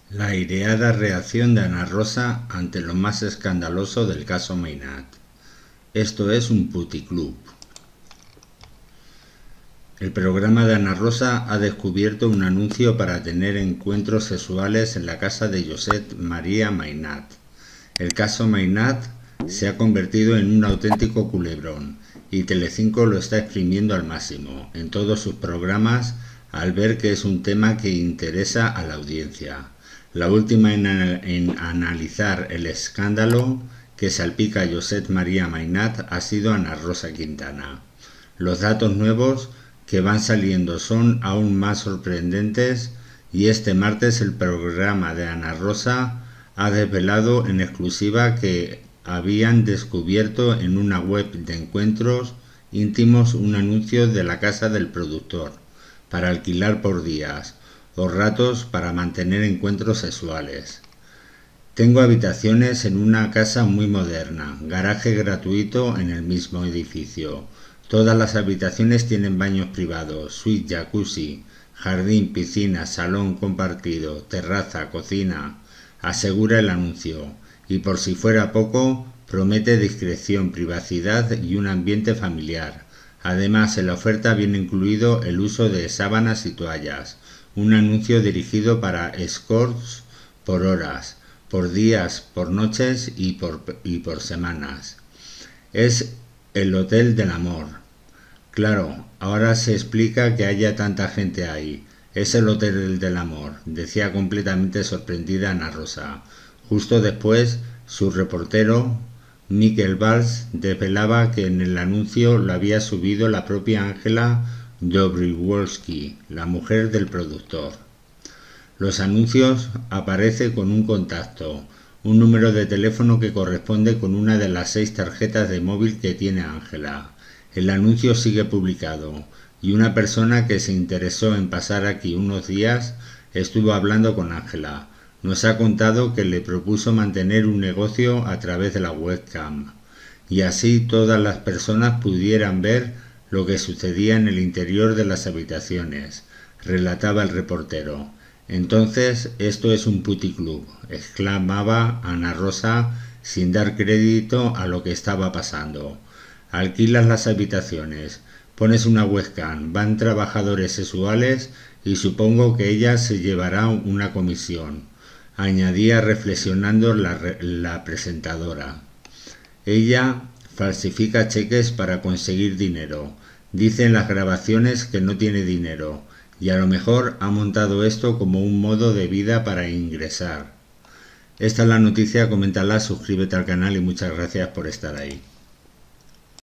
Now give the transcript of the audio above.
La aireada reacción de Ana Rosa ante lo más escandaloso del caso Mainat. Esto es un puticlub. El programa de Ana Rosa ha descubierto un anuncio para tener encuentros sexuales en la casa de Josep María Mainat. El caso Mainat se ha convertido en un auténtico culebrón y Telecinco lo está exprimiendo al máximo en todos sus programas al ver que es un tema que interesa a la audiencia. La última en analizar el escándalo que salpica a Josep María Mainat ha sido Ana Rosa Quintana. Los datos nuevos que van saliendo son aún más sorprendentes y este martes el programa de Ana Rosa ha desvelado en exclusiva que habían descubierto en una web de encuentros íntimos un anuncio de la casa del productor para alquilar por días o ratos para mantener encuentros sexuales. Tengo habitaciones en una casa muy moderna, garaje gratuito en el mismo edificio. Todas las habitaciones tienen baños privados, suite, jacuzzi, jardín, piscina, salón compartido, terraza, cocina, asegura el anuncio. Y por si fuera poco, promete discreción, privacidad y un ambiente familiar. Además, en la oferta viene incluido el uso de sábanas y toallas. Un anuncio dirigido para escorts por horas, por días, por noches y por semanas. Es el hotel del amor. Claro, ahora se explica que haya tanta gente ahí. Es el hotel del amor, decía completamente sorprendida Ana Rosa. Justo después, su reportero, Miquel Valls, desvelaba que en el anuncio lo había subido la propia Ángela Dobrywolski, la mujer del productor. Los anuncios aparece con un contacto, un número de teléfono que corresponde con una de las 6 tarjetas de móvil que tiene Ángela. El anuncio sigue publicado y una persona que se interesó en pasar aquí unos días estuvo hablando con Ángela. Nos ha contado que le propuso mantener un negocio a través de la webcam y así todas las personas pudieran ver lo que sucedía en el interior de las habitaciones, relataba el reportero. Entonces, esto es un puticlub, exclamaba Ana Rosa sin dar crédito a lo que estaba pasando. Alquilas las habitaciones, pones una webcam, van trabajadores sexuales y supongo que ella se llevará una comisión, añadía reflexionando la presentadora. Ella falsifica cheques para conseguir dinero. Dice en las grabaciones que no tiene dinero y a lo mejor ha montado esto como un modo de vida para ingresar. Esta es la noticia, coméntala, suscríbete al canal y muchas gracias por estar ahí.